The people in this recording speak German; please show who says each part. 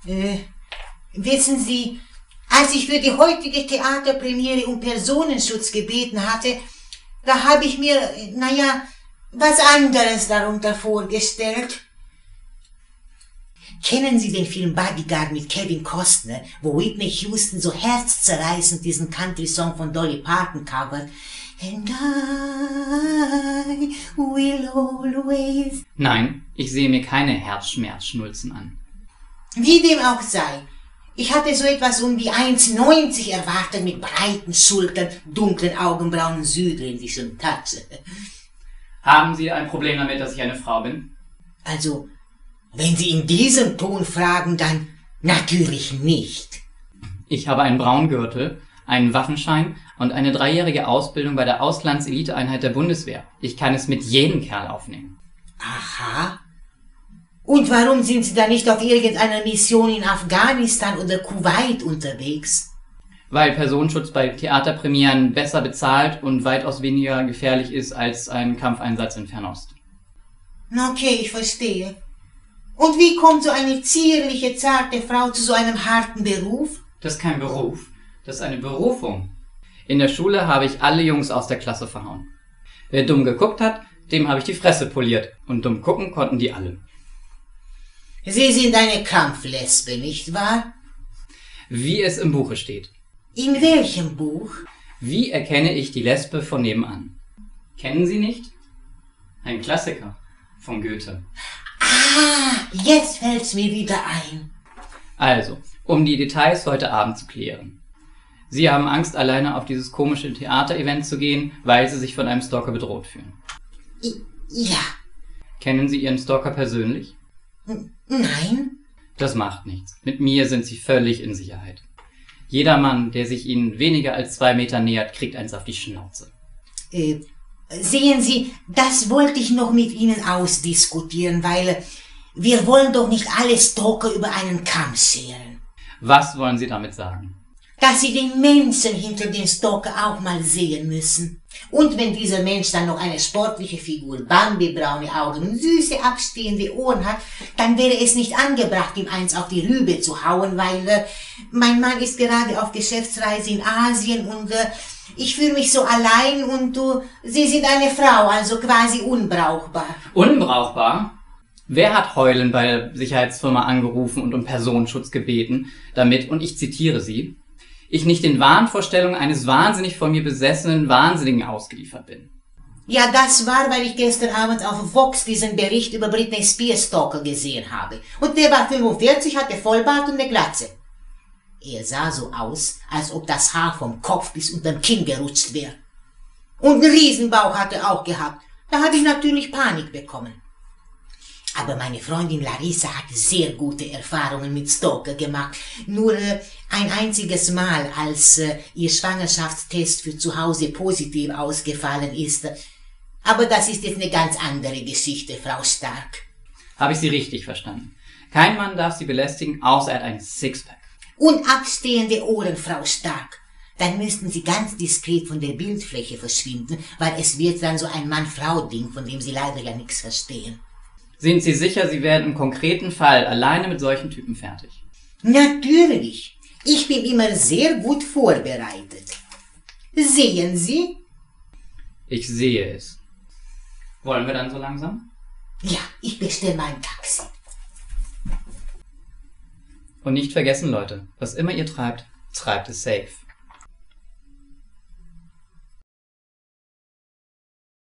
Speaker 1: Wissen Sie, als ich für die heutige Theaterpremiere um Personenschutz gebeten hatte, da habe ich mir, was anderes darunter vorgestellt. Kennen Sie den Film Bodyguard mit Kevin Costner, wo Whitney Houston so herzzerreißend diesen Country-Song von Dolly Parton covert? And I will always...
Speaker 2: Nein, ich sehe mir keine Herzschmerzschnulzen an.
Speaker 1: Wie dem auch sei. Ich hatte so etwas um die 1,90 erwartet mit breiten Schultern, dunklen Augenbrauen und südländischen Touch.
Speaker 2: Haben Sie ein Problem damit, dass ich eine Frau bin?
Speaker 1: Also, wenn Sie in diesem Ton fragen, dann natürlich nicht.
Speaker 2: Ich habe einen Braungürtel, einen Waffenschein und eine 3-jährige Ausbildung bei der Auslandseliteeinheit der Bundeswehr. Ich kann es mit jedem Kerl aufnehmen.
Speaker 1: Aha. Und warum sind Sie da nicht auf irgendeiner Mission in Afghanistan oder Kuwait unterwegs?
Speaker 2: Weil Personenschutz bei Theaterpremieren besser bezahlt und weitaus weniger gefährlich ist als ein Kampfeinsatz in Fernost.
Speaker 1: Okay, ich verstehe. Und wie kommt so eine zierliche, zarte Frau zu so einem harten Beruf?
Speaker 2: Das ist kein Beruf, das ist eine Berufung. In der Schule habe ich alle Jungs aus der Klasse verhauen. Wer dumm geguckt hat, dem habe ich die Fresse poliert. Und dumm gucken konnten die alle.
Speaker 1: Sie sind eine Kampflesbe, nicht wahr?
Speaker 2: Wie es im Buche steht.
Speaker 1: In welchem Buch?
Speaker 2: Wie erkenne ich die Lesbe von nebenan? Kennen Sie nicht? Ein Klassiker von Goethe.
Speaker 1: Ah, jetzt fällt's mir wieder ein.
Speaker 2: Also, um die Details heute Abend zu klären. Sie haben Angst, alleine auf dieses komische Theaterevent zu gehen, weil Sie sich von einem Stalker bedroht fühlen.
Speaker 1: Ja.
Speaker 2: Kennen Sie Ihren Stalker persönlich?
Speaker 1: Nein.
Speaker 2: Das macht nichts. Mit mir sind Sie völlig in Sicherheit. Jeder Mann, der sich Ihnen weniger als 2 Meter nähert, kriegt eins auf die Schnauze.
Speaker 1: Sehen Sie, das wollte ich noch mit Ihnen ausdiskutieren, weil wir wollen doch nicht alle Stalker über einen Kamm scheren.
Speaker 2: Was wollen Sie damit sagen?
Speaker 1: Dass Sie den Menschen hinter dem Stalker auch mal sehen müssen. Und wenn dieser Mensch dann noch eine sportliche Figur, bambibraune Augen und süße, abstehende Ohren hat, dann wäre es nicht angebracht, ihm eins auf die Rübe zu hauen, weil mein Mann ist gerade auf Geschäftsreise in Asien und ich fühle mich so allein und Sie sind eine Frau, also quasi unbrauchbar.
Speaker 2: Unbrauchbar? Wer hat Heulen bei der Sicherheitsfirma angerufen und um Personenschutz gebeten, damit, und ich zitiere Sie, ich nicht den Wahnvorstellungen eines wahnsinnig von mir besessenen Wahnsinnigen ausgeliefert bin?
Speaker 1: Ja, das war, weil ich gestern Abend auf Vox diesen Bericht über Britney Spears Stalker gesehen habe. Und der war 45, hatte Vollbart und eine Glatze. Er sah so aus, als ob das Haar vom Kopf bis unterm Kinn gerutscht wäre. Und einen Riesenbauch hat er auch gehabt. Da hatte ich natürlich Panik bekommen. Aber meine Freundin Larissa hat sehr gute Erfahrungen mit Stalker gemacht. Nur ein einziges Mal, als ihr Schwangerschaftstest für zu Hause positiv ausgefallen ist. Aber das ist jetzt eine ganz andere Geschichte, Frau Stark.
Speaker 2: Habe ich Sie richtig verstanden? Kein Mann darf Sie belästigen, außer er hat ein Sixpack.
Speaker 1: Und abstehende Ohren, Frau Stark. Dann müssten Sie ganz diskret von der Bildfläche verschwinden, weil es wird dann so ein Mann-Frau-Ding, von dem Sie leider ja nichts verstehen.
Speaker 2: Sind Sie sicher, Sie werden im konkreten Fall alleine mit solchen Typen fertig?
Speaker 1: Natürlich. Ich bin immer sehr gut vorbereitet. Sehen Sie?
Speaker 2: Ich sehe es. Wollen wir dann so langsam?
Speaker 1: Ja, ich bestelle mal ein Taxi.
Speaker 2: Und nicht vergessen, Leute, was immer ihr treibt, treibt es safe.